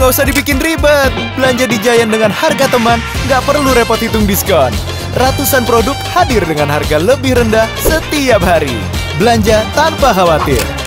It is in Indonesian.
Nggak usah dibikin ribet. Belanja di Giant dengan harga teman, nggak perlu repot hitung diskon. Ratusan produk hadir dengan harga lebih rendah setiap hari. Belanja tanpa khawatir.